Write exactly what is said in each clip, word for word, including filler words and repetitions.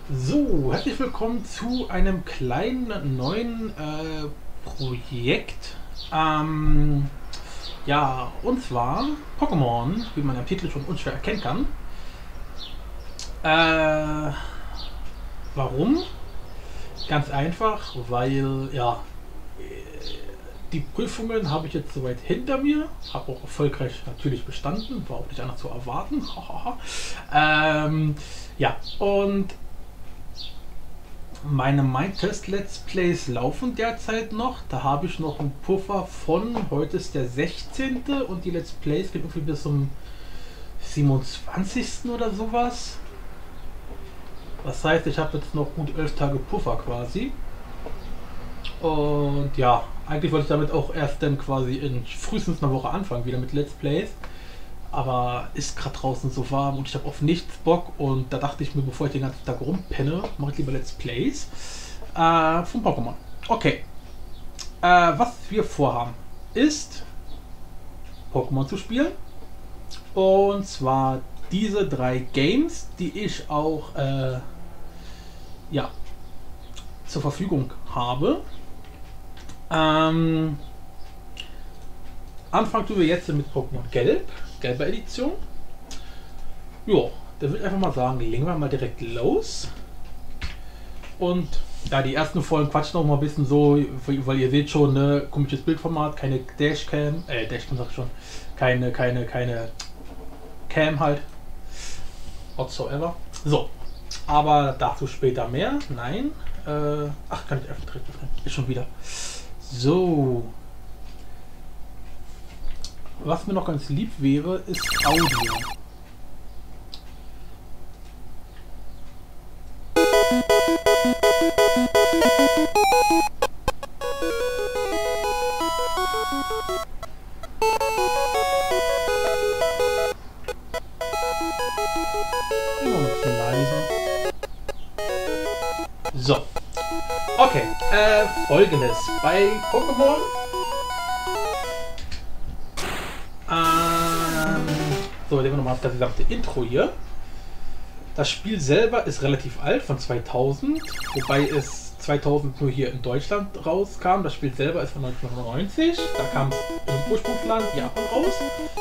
So, herzlich willkommen zu einem kleinen neuen äh, Projekt. Ähm, ja, und zwar Pokémon, wie man am Titel schon unschwer erkennen kann. Äh, warum? Ganz einfach, weil, ja, die Prüfungen habe ich jetzt soweit hinter mir, habe auch erfolgreich natürlich bestanden, war auch nicht anders zu erwarten. ähm, ja, und meine Mindtest Let's Plays laufen derzeit noch. Da habe ich noch einen Puffer von, heute ist der sechzehnte und die Let's Plays gehen irgendwie bis zum siebenundzwanzigsten oder sowas. Das heißt, ich habe jetzt noch gut elf Tage Puffer quasi. Und ja, eigentlich wollte ich damit auch erst dann quasi in frühestens einer Woche anfangen, wieder mit Let's Plays. Aber ist gerade draußen so warm und ich habe auf nichts Bock. Und da dachte ich mir, bevor ich den ganzen Tag rumpenne, mache ich lieber Let's Plays äh, von Pokémon. Okay. Äh, was wir vorhaben, ist Pokémon zu spielen. Und zwar diese drei Games, die ich auch äh, ja, zur Verfügung habe. Ähm, Anfangen tun wir jetzt mit Pokémon Gelb, gelbe Edition. Ja, da würde ich einfach mal sagen, legen wir mal direkt los. Und ja, die ersten Folgen quatschen noch mal ein bisschen so, weil ihr seht schon, ne, komisches Bildformat, keine Dashcam, äh, Dashcam sag ich schon, keine, keine, keine Cam halt, whatsoever. So, aber dazu später mehr. Nein, äh, ach, kann ich einfach direkt öffnen, ist schon wieder. So. Was mir noch ganz lieb wäre, ist Audio. Immer ein bisschen leiser. So. Okay, äh, folgendes. Bei Pokémon Ähm, so, nehmen wir nochmal das gesamte Intro hier. Das Spiel selber ist relativ alt, von zweitausend, wobei es zweitausend nur hier in Deutschland rauskam. Das Spiel selber ist von neunzehnhundertneunzig, da kam es im Ursprungsland Japan raus.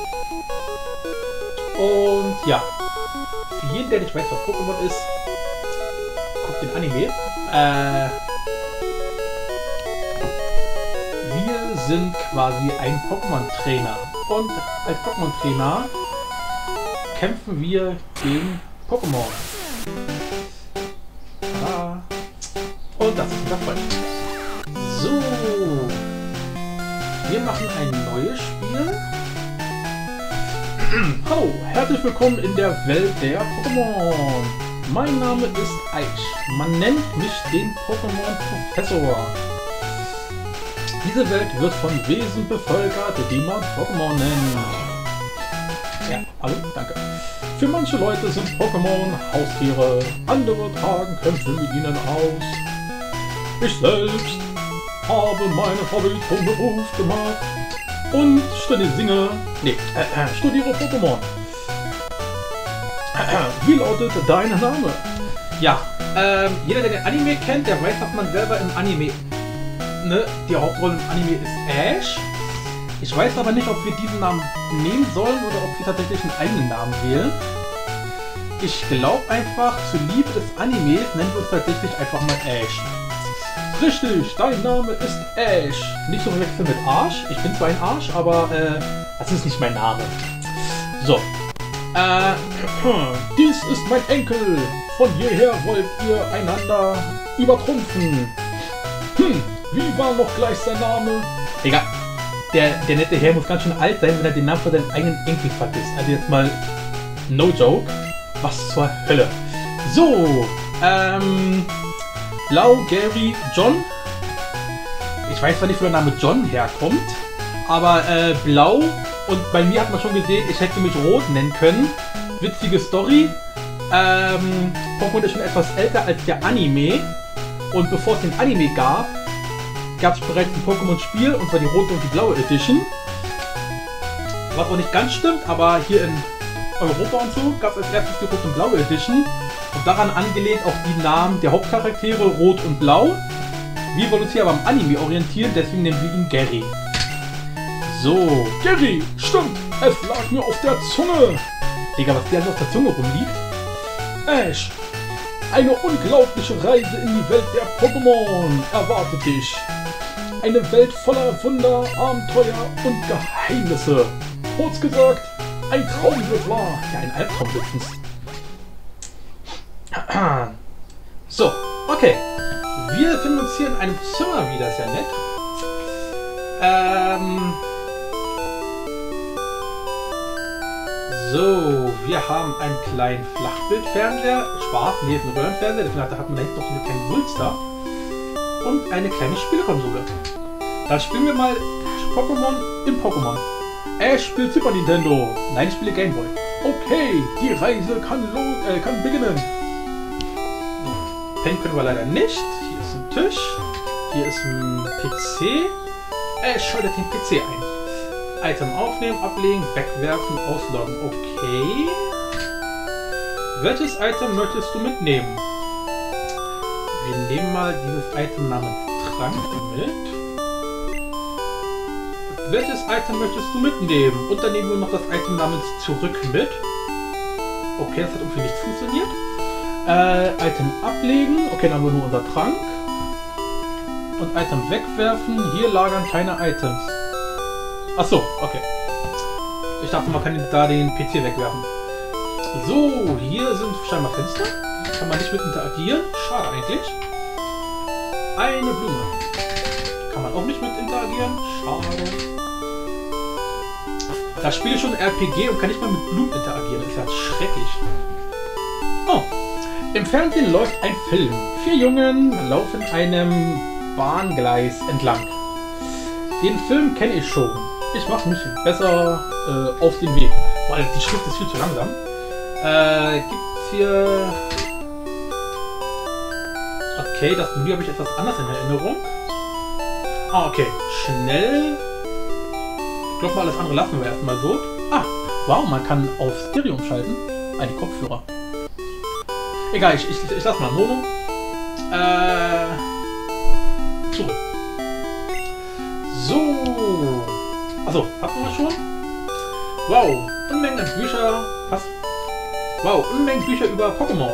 Und ja, für jeden, der nicht weiß, was Pokémon ist, guckt den Anime. Äh, wir sind quasi ein Pokémon-Trainer. Und als Pokémon-Trainer kämpfen wir gegen Pokémon. Tada. Und das ist unser Freund. So. Wir machen ein neues Spiel. Hallo, herzlich willkommen in der Welt der Pokémon. Mein Name ist Aich. Man nennt mich den Pokémon-Professor. Diese Welt wird von Wesen bevölkert, die man Pokémon nennt. Ja, hallo, danke. Für manche Leute sind Pokémon Haustiere, andere tragen Kämpfe mit ihnen aus. Ich selbst habe meine Hobby zum Beruf gemacht und studiere singe, nee, äh, äh, studiere Pokémon. Wie lautet dein Name? Ja, ähm, jeder, der den Anime kennt, der weiß, dass man selber im Anime Ne, die Hauptrolle im Anime ist Ash. Ich weiß aber nicht, ob wir diesen Namen nehmen sollen oder ob wir tatsächlich einen eigenen Namen wählen. Ich glaube einfach, zur Liebe des Animes nennen wir uns tatsächlich einfach mal Ash. Richtig, dein Name ist Ash. Nicht so verwechseln mit Arsch. Ich bin zwar ein Arsch, aber äh, das ist nicht mein Name. So. Äh, dies ist mein Enkel. Von jeher wollt ihr einander übertrumpfen. Hm. Wie war noch gleich sein Name? Egal, der, der nette Herr muss ganz schön alt sein, wenn er den Namen von seinem eigenen Enkel vergisst. Also jetzt mal no joke. Was zur Hölle. So, ähm, Blau, Gary, John. Ich weiß zwar nicht, wo der Name John herkommt, aber äh, Blau, und bei mir hat man schon gesehen, ich hätte mich Rot nennen können. Witzige Story. Ähm, Pokémon ist schon etwas älter als der Anime. Und bevor es den Anime gab, gab es bereits ein Pokémon-Spiel, und zwar die rote und die blaue Edition. Was auch nicht ganz stimmt, aber hier in Europa und so gab es als erstes die rote und blaue Edition. Und daran angelehnt auch die Namen der Hauptcharaktere Rot und Blau. Wir wollen uns hier aber am Anime orientieren, deswegen nennen wir ihn Gary. So. Gary, stimmt, es lag mir auf der Zunge. Digga, was der auf der Zunge rumliegt? Ash, eine unglaubliche Reise in die Welt der Pokémon erwartet dich. Eine Welt voller Wunder, Abenteuer und Geheimnisse. Kurz gesagt, ein Traum wird wahr. Ja, ein Albtraum höchstens. So, okay. Wir befinden uns hier in einem Zimmer wieder, ist ja nett. Ähm... So, wir haben einen kleinen Flachbildfernseher, schwarz, nee, ist ein Röhrenfernseher, deswegen hat man da hinten noch diese kleinen Wulster. Und eine kleine Spielekonsole. Da spielen wir mal Pokémon im Pokémon. Ash spielt Super Nintendo. Nein, ich spiele Gameboy. Okay, die Reise kann, äh, kann beginnen. Pennen können wir leider nicht. Hier ist ein Tisch. Hier ist ein P C. Ash schaltet den P C ein. Item aufnehmen, ablegen, wegwerfen, ausloggen. Okay. Welches Item möchtest du mitnehmen? Wir nehmen mal dieses Item namens Trank mit. Welches Item möchtest du mitnehmen? Und dann nehmen wir noch das Item namens Zurück mit. Okay, das hat irgendwie nicht funktioniert. Äh, Item ablegen. Okay, dann haben wir nur unser Trank. Und Item wegwerfen. Hier lagern keine Items. Achso, okay. Ich dachte, man kann da den P C wegwerfen. So, hier sind scheinbar Fenster. Kann man nicht mit interagieren. Schade eigentlich. Eine Blume. Kann man auch nicht mit interagieren. Schade. Da spiele ich schon R P G und kann nicht mal mit Blumen interagieren. Das ist ja schrecklich. Oh. Im Fernsehen läuft ein Film. Vier Jungen laufen einem Bahngleis entlang. Den Film kenne ich schon. Ich mache mich besser äh, auf den Weg. Weil die Schrift ist viel zu langsam. Äh, gibt's hier... Okay, das Menü habe ich etwas anders in Erinnerung. Ah, okay. Schnell. Ich glaube mal, alles andere lassen wir erstmal so. Ah, wow, man kann auf Stereo umschalten. Eine Kopfhörer. Egal, ich, ich, ich lasse mal Mono. Äh, zurück. So. Achso, hatten wir schon? Wow, Unmengen an Bücher. Was? Wow, Unmengen Bücher über Pokémon.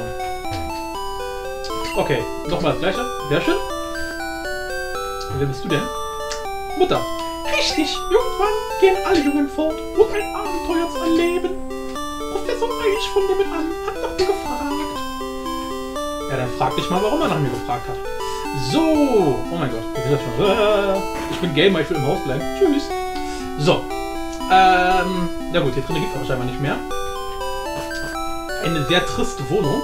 Okay, nochmal das gleiche. Sehr schön. Wer bist du denn? Mutter. Richtig, irgendwann gehen alle Jungen fort, um ein Abenteuer zu erleben. Professor Eich von nebenan hat nach mir gefragt. Ja, dann frag dich mal, warum er nach mir gefragt hat. So, oh mein Gott, wir sind das schon. Ich bin Gamer, ich will im Haus bleiben. Tschüss. So, ähm, na gut, hier drin gibt es aber scheinbar nicht mehr. Eine sehr triste Wohnung.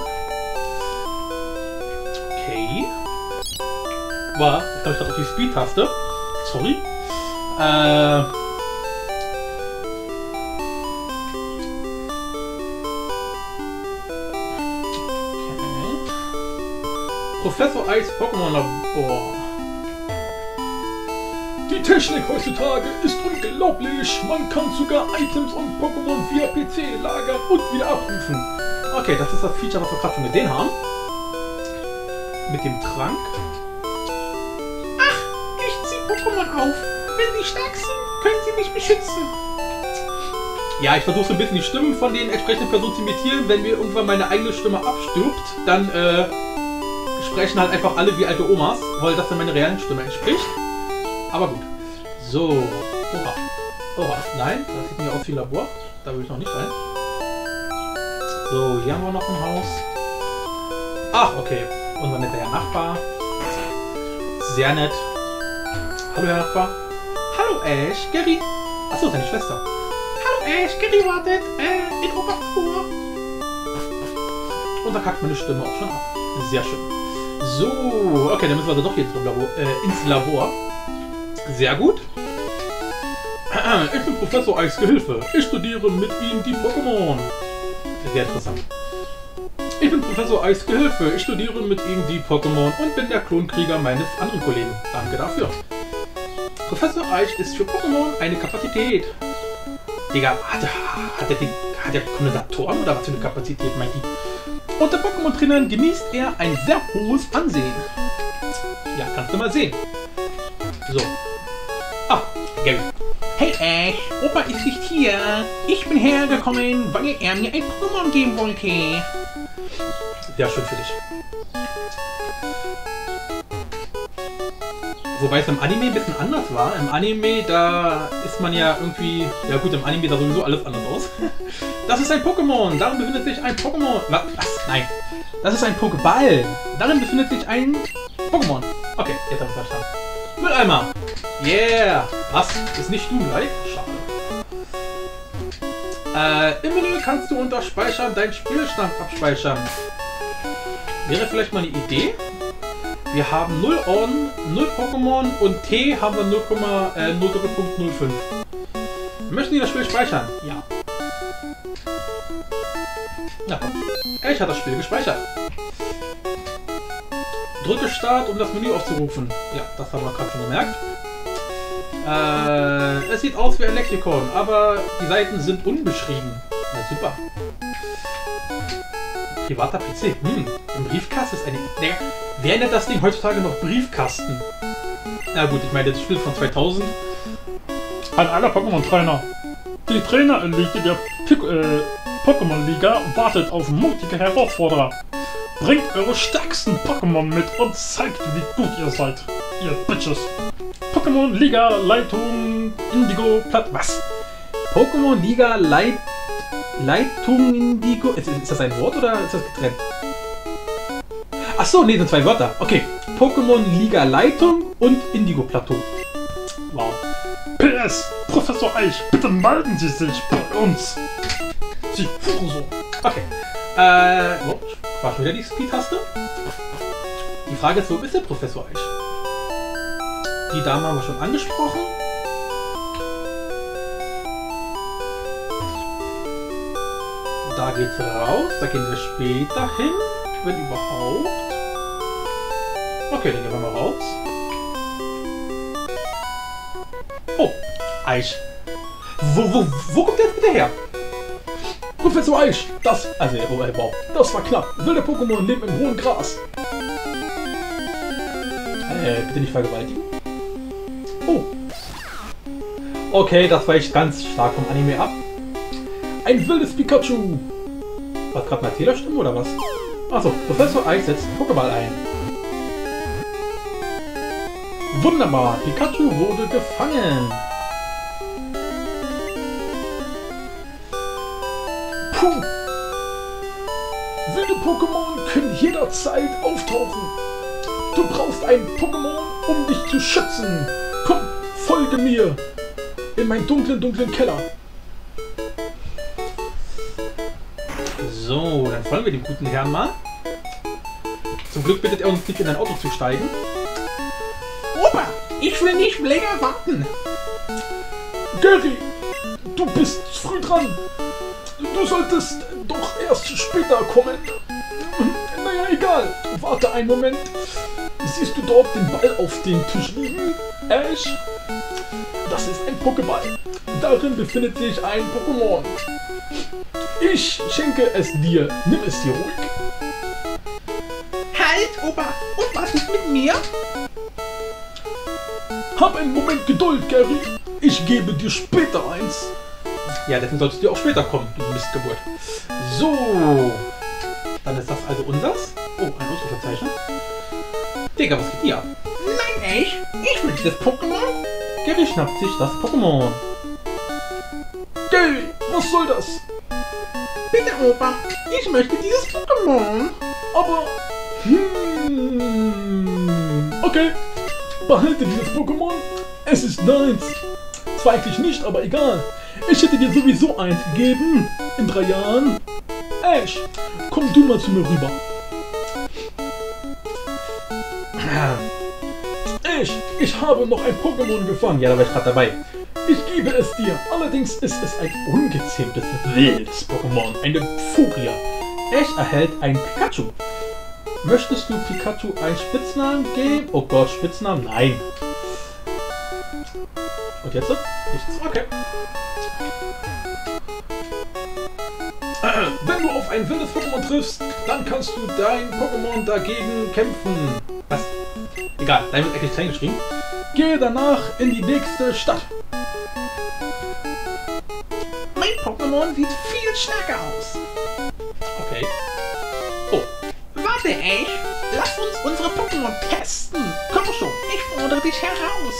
Okay. Wow, jetzt habe ich gerade auf die Speed-Taste. Sorry. Äh. Okay. Professor Eichs Pokémon Labor. Die Technik heutzutage ist unglaublich. Man kann sogar Items und Pokémon via P C lagern und wieder abrufen. Okay, das ist das Feature, was wir gerade schon gesehen haben. Mit dem Trank. Ach, ich ziehe Pokémon auf. Wenn sie stark sind, können sie mich beschützen. Ja, ich versuche so ein bisschen die Stimmen von den entsprechenden Personen zu imitieren. Wenn mir irgendwann meine eigene Stimme abstirbt, dann äh, sprechen halt einfach alle wie alte Omas, weil das dann meine realen Stimme entspricht. Aber gut. So. Oha. Oha. Nein, das sieht mir aus wie Labor. Da will ich noch nicht rein. So, hier haben wir noch ein Haus. Ach, okay. Unser netter Herr Nachbar. Sehr nett. Hallo, Herr Nachbar. Hallo, Ash. Gary. Achso, seine Schwester. Hallo, Ash. Gary wartet. Äh, in Oberflur. Und da kackt meine Stimme auch schon ab. Sehr schön. So. Okay, dann müssen wir also doch jetzt ins Labor. Äh, ins Labor. Sehr gut. Ich bin Professor Eichs Gehilfe. Ich studiere mit ihm die Pokémon. Sehr interessant. Ich bin Professor Eichs Gehilfe. Ich studiere mit ihm die Pokémon und bin der Klonkrieger meines anderen Kollegen. Danke dafür. Professor Eich ist für Pokémon eine Kapazität. Digga, hat er, hat er, den, hat er Kondensatoren oder was für eine Kapazität meint die? Unter Pokémon-Trainern genießt er ein sehr hohes Ansehen. Ja, kannst du mal sehen. So. Ah, Gary. Hey Ash, Opa ist nicht hier. Ich bin hergekommen, weil er mir ein Pokémon geben wollte. Ja, schön für dich. Wobei es im Anime ein bisschen anders war. Im Anime, da ist man ja irgendwie... Ja gut, im Anime sah sowieso alles anders aus. Das ist ein Pokémon. Darin befindet sich ein Pokémon. Was? Nein. Das ist ein Pokéball. Darin befindet sich ein Pokémon. Okay, jetzt habe ich verstanden. Mülleimer. Yeah. Was? Ist nicht du gleich? Schade. Äh, im Menü kannst du unter Speichern deinen Spielstand abspeichern. Wäre vielleicht mal eine Idee? Wir haben null Orden, null Pokémon und T haben wir null Komma null null fünf. Möchten die das Spiel speichern? Ja. Na komm. Ich habe das Spiel gespeichert. Drücke Start, um das Menü aufzurufen. Ja, das haben wir gerade schon gemerkt. Äh, es sieht aus wie ein Lexikon, aber die Seiten sind unbeschrieben. Na super. Privater P C. Hm, im Briefkasten ist eine... Der, wer nennt das Ding heutzutage noch Briefkasten? Na gut, ich meine, das Spiel von zweitausend. An aller Pokémon-Trainer. Die Trainer-Elite der äh, Pokémon-Liga wartet auf mutige Herausforderer. Bringt eure stärksten Pokémon mit und zeigt, wie gut ihr seid. Ihr Bitches. Pokémon-Liga, Leitung, Indigo, Platt... Was? Pokémon-Liga, Leit... Leitung, Indigo... Ist, ist das ein Wort oder ist das getrennt? Achso, nee, sind zwei Wörter. Okay. Pokémon-Liga, Leitung und Indigo-Plateau. Wow. P S. Professor Eich, bitte melden Sie sich bei uns. Sie Hurensohn. Okay. Äh... Oh, war schon wieder die Speed-Taste? Die Frage ist, wo ist der Professor Eich? Die Dame haben wir schon angesprochen. Da geht's raus. Da gehen wir später hin. Wenn überhaupt. Okay, dann gehen wir mal raus. Oh, Eich. Wo, wo, wo kommt der jetzt bitte her? Professor Eich, das... Also, oh, wow. Das war knapp. Wilde Pokémon leben im hohen Gras. Äh, bitte nicht vergewaltigen. Oh. Okay, das weicht ganz stark vom Anime ab. Ein wildes Pikachu. War gerade eine Erzählerstimme oder was? Achso, Professor Eich setzt Pokéball ein. Wunderbar, Pikachu wurde gefangen. Puh. Wilde Pokémon können jederzeit auftauchen. Du brauchst ein Pokémon, um dich zu schützen. Komm, folge mir in meinen dunklen, dunklen Keller. So, dann folgen wir dem guten Herrn mal. Zum Glück bittet er uns nicht in ein Auto zu steigen. Opa, ich will nicht länger warten. Gary, du bist früh dran. Du solltest doch erst später kommen. Naja, egal. Warte einen Moment. Siehst du dort den Ball auf dem Tisch liegen? Ash? Das ist ein Pokéball. Darin befindet sich ein Pokémon. Ich schenke es dir. Nimm es dir ruhig. Halt, Opa. Und was ist mit mir? Hab einen Moment Geduld, Gary. Ich gebe dir später eins. Ja, deswegen solltest du auch später kommen, du Mistgeburt. So. Dann ist das also unsers. Oh, ein Ausrufezeichen. Digga, was geht hier ab? Nein, Ash. Ich will dieses Pokémon. Gary schnappt sich das Pokémon. Gary, was soll das? Bitte, Opa. Ich möchte dieses Pokémon. Aber... Hmm, okay. Behalte dieses Pokémon. Es ist deins. Zwar eigentlich nicht, aber egal. Ich hätte dir sowieso eins gegeben. In drei Jahren. Ash, komm du mal zu mir rüber. Ash, ich habe noch ein Pokémon gefangen. Ja, da war ich gerade dabei. Ich gebe es dir. Allerdings ist es ein ungezähmtes wildes Pokémon. Eine Furia. Ash erhält ein Pikachu. Möchtest du Pikachu einen Spitznamen geben? Oh Gott, Spitznamen? Nein. Und jetzt? Nichts. Okay. Wenn du auf ein wildes Pokémon triffst, dann kannst du dein Pokémon dagegen kämpfen. Was? Egal, da wird eigentlich klein geschrieben. Gehe danach in die nächste Stadt. Mein Pokémon sieht viel stärker aus. Okay. Oh. Warte, Ash. Lass uns unsere Pokémon testen. Komm schon, ich fordere dich heraus.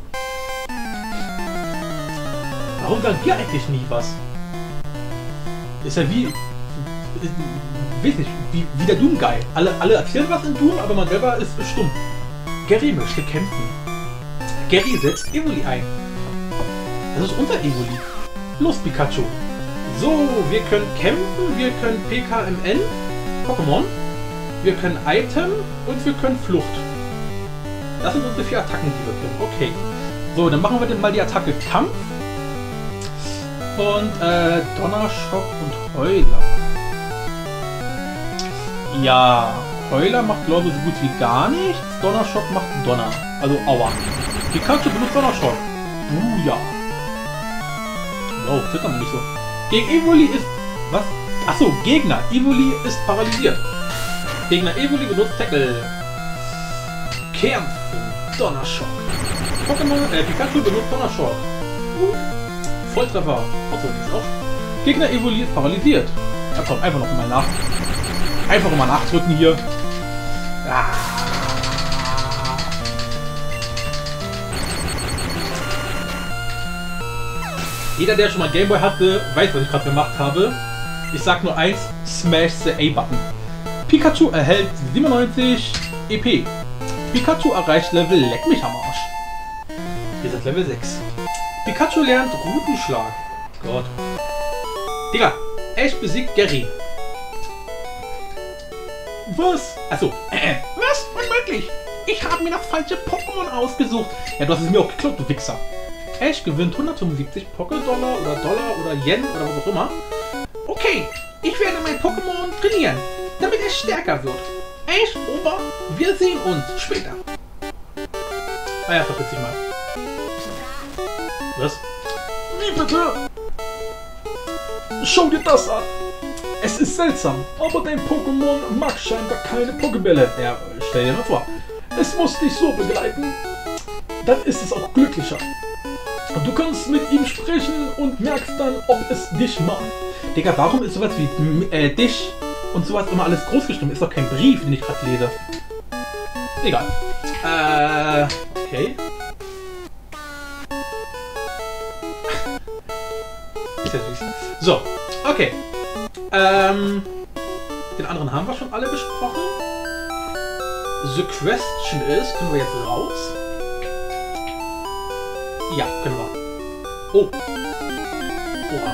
Warum sagen wir eigentlich nie was? Ist ja wie... Weiß nicht, wie, wie der Doom-Guy. Alle, alle erzählen was in Doom, aber man selber ist stumm. Gary möchte kämpfen. Gary setzt Evoli ein. Das ist unser Evoli. Los, Pikachu. So, wir können kämpfen, wir können P K M N, Pokémon, wir können Item und wir können Flucht. Das sind unsere vier Attacken, die wir können. Okay. So, dann machen wir dann mal die Attacke Kampf. Und äh, Donnerschock und Heuler. Ja, Heuler macht glaube ich so gut wie gar nichts. Donnerschock macht Donner. Also Aua. Pikachu benutzt Donnerschock. Uh ja. Wow, das aber nicht so. Gegen Evoli ist... Was? Achso, Gegner. Evoli ist paralysiert. Gegner Evoli benutzt Tackle. Kämpfen. Donnerschock. Pokémon, äh, Pikachu benutzt Donnerschock. Uh. Volltreffer. Achso, ist auch. Gegner Evoli ist paralysiert. Ja komm, einfach noch mal nach. Einfach mal nachdrücken hier. Ah. Jeder, der schon mal Gameboy hatte, weiß, was ich gerade gemacht habe. Ich sag nur eins, smash the A-Button. Pikachu erhält siebenundneunzig E P. Pikachu erreicht Level Leck mich am Arsch. Wir sind Level sechs. Pikachu lernt Rutenschlag. Gott. Digga, Ash besiegt Gary. Was? Achso. Äh, was? Unmöglich. Ich habe mir das falsche Pokémon ausgesucht. Ja, du hast es mir auch geklaut, du Wichser. Ash gewinnt hundertfünfundsiebzig Poké-Dollar oder Dollar oder Yen oder was auch immer. Okay, ich werde mein Pokémon trainieren, damit es stärker wird. Ash, Ober, wir sehen uns später. Ah ja, verpiss dich mal. Was? Wie bitte? Schau dir das an. Es ist seltsam, aber dein Pokémon mag scheinbar keine Pokébälle. Ja, stell dir mal vor. Es muss dich so begleiten, dann ist es auch glücklicher. Du kannst mit ihm sprechen und merkst dann, ob es dich mag. Digga, warum ist sowas wie äh, dich und sowas immer alles groß geschrieben? Ist doch kein Brief, den ich gerade lese. Egal. Äh, okay. Ist ja süß. So, okay. Ähm, den anderen haben wir schon alle besprochen. The question is, können wir jetzt raus? Ja, können wir. Oh. Oha.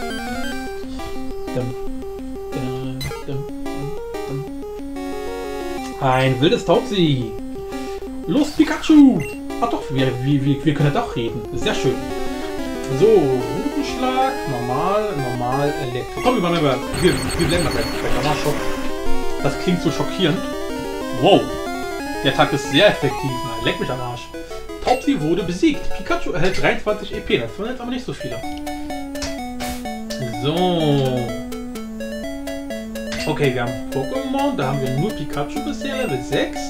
Dum, dum, dum, dum, dum. Ein wildes Taubsi. Los, Pikachu! Ach doch, wir, wir, wir können doch reden. Sehr schön. So, Rutenschlag, normal, normal, Elektro. Komm, wir, wir, wir, wir bleiben mal bei Donnerschock. Das klingt so schockierend. Wow. Der Attack ist sehr effektiv. Na, leck mich am Arsch. Taubsi wurde besiegt. Pikachu erhält dreiundzwanzig E P. Das waren jetzt aber nicht so viele. So. Okay, wir haben Pokémon. Da haben wir nur Pikachu bisher. Level sechs.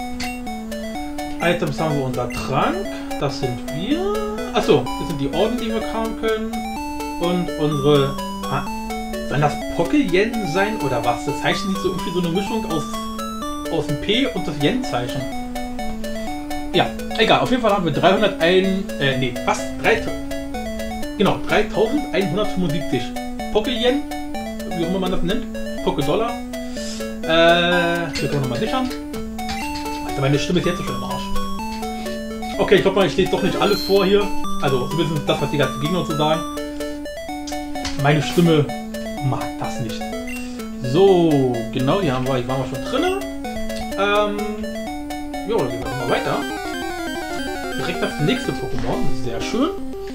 Items haben wir unser Trank. Das sind wir. Achso, das sind die Orden, die wir kaufen können. Und unsere... Ah, sollen das Poké-Yen sein oder was? Das Zeichen sieht so irgendwie so eine Mischung aus, aus dem P und das Yen-Zeichen. Ja, egal. Auf jeden Fall haben wir dreihunderteins... Äh, nee, was? drei, genau, dreitausendeinhundertfünfundsiebzig Poké-Yen. Wie auch immer man das nennt. Poké-Dollar. Äh, hier können wir nochmal sichern. Alter, meine Stimme ist jetzt schon im Arsch. Okay, ich glaube mal, ich lese doch nicht alles vor hier. Also zumindest das, was die ganzen Gegner zu sagen. Meine Stimme mag das nicht. So, genau, hier haben wir, hier waren wir schon drin. Ähm, jo, dann gehen wir mal weiter. Direkt das nächste Pokémon, sehr schön.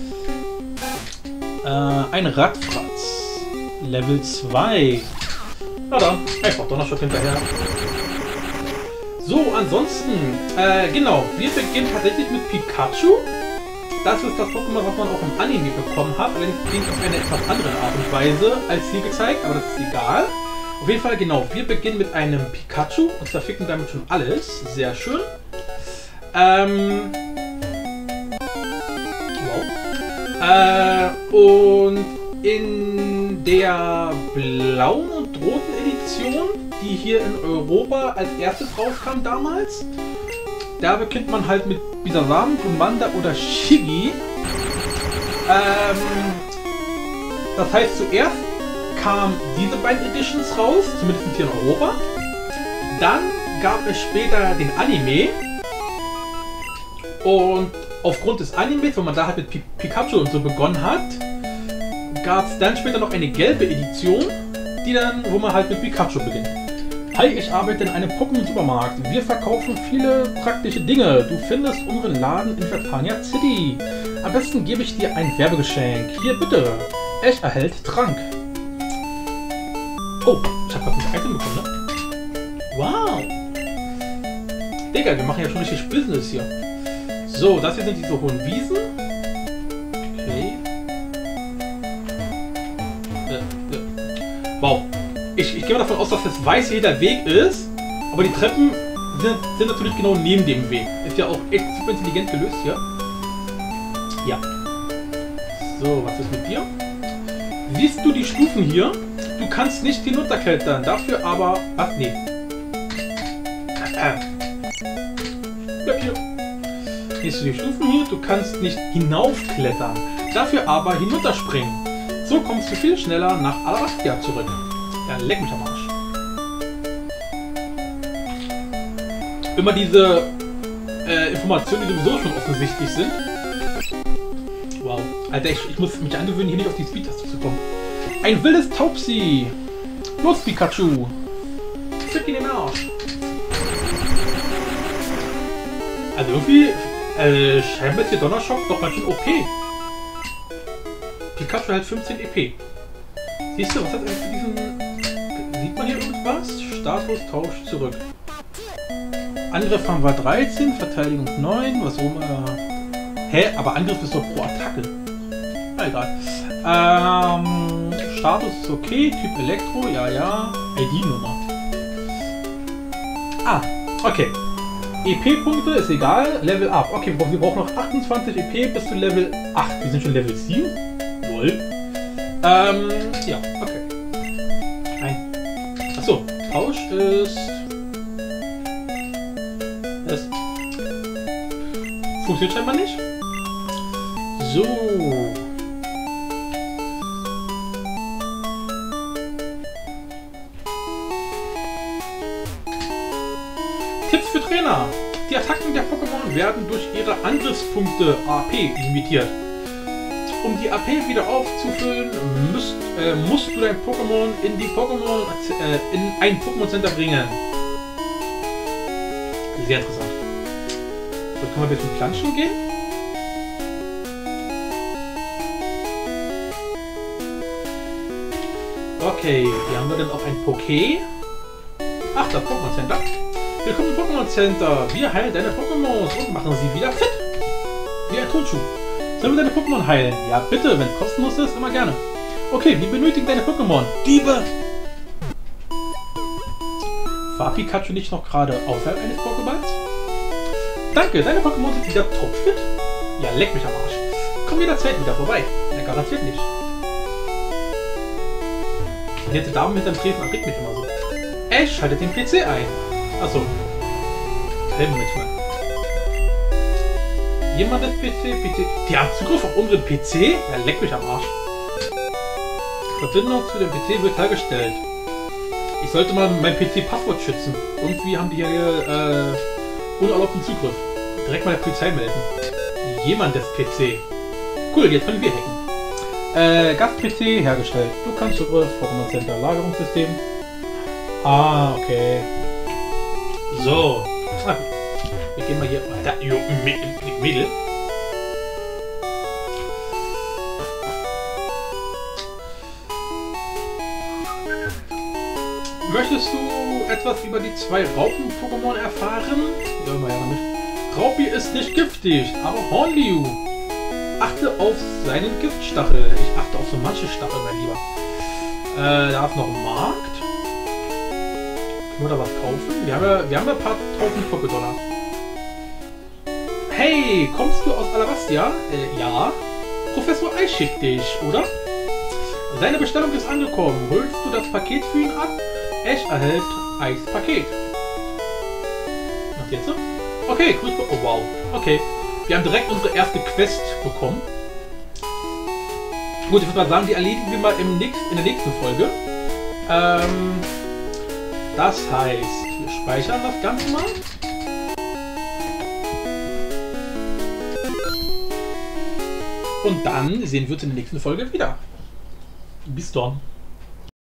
Äh, ein Radfratz. Level zwei. Na dann, einfach Donnerschock hinterher. So, ansonsten, äh, genau, wir beginnen tatsächlich mit Pikachu. das ist das Pokémon, was man auch im Anime bekommen hat. Allerdings auf eine etwas andere Art und Weise als hier gezeigt, aber das ist egal. Auf jeden Fall, genau, wir beginnen mit einem Pikachu und zerficken damit schon alles. Sehr schön. Ähm... Wow. Äh, und in der blauen und roten Edition, die hier in Europa als erstes rauskam damals, da beginnt man halt mit Bisasam, Glumanda oder Shiggy. Ähm, das heißt, zuerst kamen diese beiden Editions raus, zumindest hier in Europa. Dann gab es später den Anime. Und aufgrund des Animes, wo man da halt mit P Pikachu und so begonnen hat, gab es dann später noch eine gelbe Edition, die dann, wo man halt mit Pikachu beginnt. Hi, ich arbeite in einem Pokémon-Supermarkt. Wir verkaufen viele praktische Dinge. Du findest unseren Laden in Vertania City. Am besten gebe ich dir ein Werbegeschenk. Hier bitte. Ash erhält Trank. Oh, ich habe gerade ein Item bekommen, ne? Wow. Digga, wir machen ja schon richtig Business hier. So, das hier sind diese hohen Wiesen. Okay. Äh, äh. Wow. Ich, ich gehe mal davon aus, dass das weiß hier der Weg ist, aber die Treppen sind, sind natürlich genau neben dem Weg. Ist ja auch echt super intelligent gelöst hier. Ja. So, was ist mit dir? Siehst du die Stufen hier? Du kannst nicht hinunterklettern, dafür aber... Ach, nee. Bleib hier. Siehst du die Stufen hier? Du kannst nicht hinaufklettern, dafür aber hinunterspringen. So kommst du viel schneller nach Alabastia zurück. Ja, leck mich am Arsch. Immer diese äh, Informationen, die sowieso schon offensichtlich sind. Wow. Alter, ich, ich muss mich angewöhnen, hier nicht auf die Speed-Taste zu kommen. Ein wildes Taubsi! Los, Pikachu! Fick ihn in den Arsch! Also irgendwie, äh, scheinbar ist hier Donnerschock doch ganz schön O P. Pikachu hat fünfzehn E P. Siehst du, was hat er für diesen... Sieht man hier irgendwas? Status tauscht zurück. Angriff haben wir dreizehn, Verteidigung neun, was auch immer. Hä? Aber Angriff ist doch pro Attacke. Na egal. Ähm, Status ist okay, Typ Elektro, ja, ja. I D-Nummer. Ah, okay. E P-Punkte ist egal, Level up. Okay, wir brauchen noch achtundzwanzig E P bis zu Level acht. Wir sind schon Level sieben. Lol. Ähm, ja, okay. Ein. Achso, Tausch ist... Das funktioniert scheinbar nicht. So. Tipps für Trainer. Die Attacken der Pokémon werden durch ihre Angriffspunkte A P limitiert. Um die A P wieder aufzufüllen, müsst, äh, musst du dein Pokémon in die Pokémon äh, in ein Pokémon Center bringen. Sehr interessant. So, können wir jetzt zum Planschen gehen? Okay, hier haben wir dann auch ein Poké. Ach, das Pokémon Center. Willkommen im Pokémon Center. Wir heilen deine Pokémons und machen sie wieder fit. Wie ein Turnschuh. Sollen wir deine Pokémon heilen? Ja, bitte, wenn es kostenlos ist, immer gerne. Okay, wir benötigen deine Pokémon. Diebe! War Pikachu nicht noch gerade außerhalb eines Pokéballs? Danke, deine Pokémon sind wieder topfit. Ja, leck mich am Arsch. Komm jederzeit wieder vorbei. Ja, garantiert nicht. Die nette Dame mit dem Treten erregt mich immer so. Ash schaltet den P C ein. Achso. Helfen wir mal. Jemand ist P C, P C. Die haben Zugriff auf unseren P C? Ja, leck mich am Arsch. Verbindung zu dem P C wird hergestellt. Ich sollte mal mein P C-Passwort schützen. Irgendwie haben die hier äh, unerlaubten Zugriff. Direkt mal der Polizei melden. Jemand ist P C. Cool, jetzt können wir hacken. Äh, Gast-P C hergestellt. Du kannst Zugriff, Pokémon Center, Lagerungssystem. Ah, okay. So. Ah, wir gehen mal hier. Da, jo, Mädel. Möchtest du etwas über die zwei Raupen-Pokémon erfahren? Ja, immer ja damit. Raupi ist nicht giftig, aber Hornliu. Achte auf seinen Giftstachel. Ich achte auf so manche Stachel, mein Lieber. Äh, da ist noch ein Markt. Können wir da was kaufen? Wir haben ja, wir haben ja ein paar tausend Pokédollar. Hey, kommst du aus Alabastia? Äh, ja. Professor Eich schickt dich, oder? Seine Bestellung ist angekommen. Holst du das Paket für ihn ab? Ash erhält Eichs Paket. Was jetzt so? Okay, grüß Gott. Oh wow. Okay. Wir haben direkt unsere erste Quest bekommen. Gut, ich würde mal sagen, die erledigen wir mal im nächsten, in der nächsten Folge. Ähm, das heißt, wir speichern das Ganze mal. Und dann sehen wir uns in der nächsten Folge wieder. Bis dann.